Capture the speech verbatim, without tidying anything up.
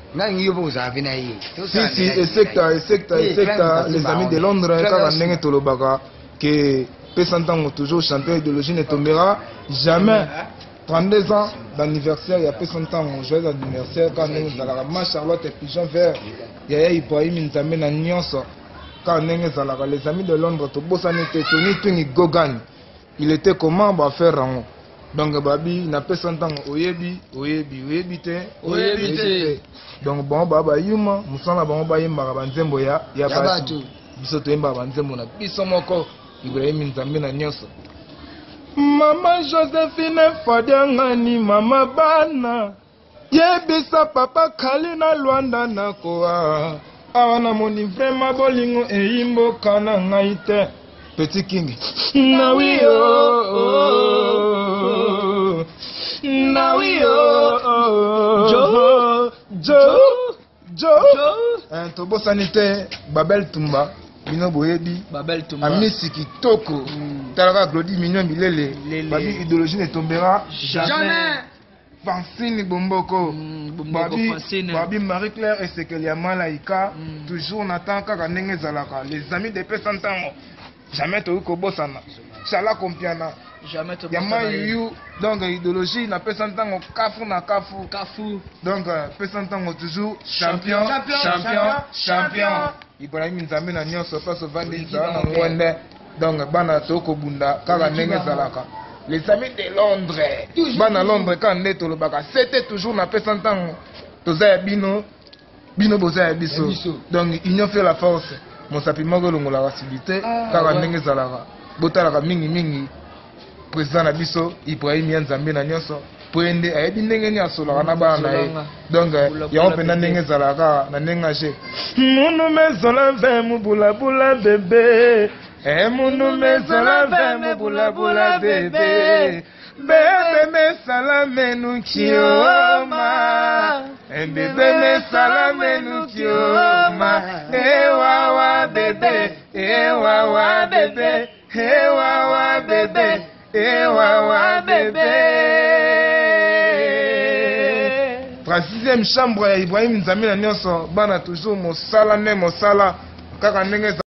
Si, si, et secta, et secta, et secta, les amis de Londres, car on n'est pas que Pessantango toujours chanter idéologie ne tombera jamais. trente-deux ans d'anniversaire, il y a Pessantango, joyeux anniversaire, quand on est à la ma Charlotte et Pigeon Vert, il y a Ibrahim Nzambe na Nyonso, quand on est à la les amis de Londres, tout beau ça n'était Tony Tony Gogan, il était comment va faire en donc babi na Pessantango, oyebi, oyebi, oyebi te, oyebi te. Donc bon baba yuma, musana bon baba yimba banzembo ya ya batu. Biso to yimba banzembo na biso moko Ibrahim Nzambe na Nyonso. Mama Josephine Fadiangani mama bana. Yebisa papa Kalina Luanda na koa. Awana moni vraiment bolingo e yimbo kana ngaite. Petit King. Na oui oh oh. Na oui oh. Jo Jo Jo. Un tobo sanitaire Babel Tumba. Bino boyebi Babel Tumba. Amisi Kitoko. Talaka Claudie Mignon Milele. Babi idéologie ne tombera jamais. Francine Bomboko. Babi Babi Marie-Claire et Sekelia Malaika. Toujours n'attend qu'à Nenge Zalaka. Les amis de Pessantango. Jamais tu ko bosana. Chala kompiana. Jamais tu Yama yu donc idéologie na Pessantango kafu na kafu kafu. Donc Pessantango toujours champion champion champion. champion. Ibrahim Nzambe na Nyonso face au Vandinza na Mwende. Donc bana toko bunda kaka Nenge Zalaka. Les amis de Londres. Bana Londres quand neto le baka c'était toujours na Pessantango. Toza bino bino boza biso. Donc union fait la force. Mon sapi moko longola facilité kaka Nenge Zalaka. Botala mingi mingi président na biso Ibrahim Nzambe na Nyonso prende ayebi ndenge ni asola na bana na ye. Donc ya on pena Nenge Zalaka na Nenge je munu mezola ve mu bula bula bébé e munu mezola ve mu bula bula bébé bébé me salame nu kioma e bébé me salame nu kioma e wa wa bébé e wa wa bébé e wa wa bébé e wa wa bébé. Troisième chambre ya Ibrahim Nzambe na Nyonso bana toujours mosala ne mosala kaka ndenge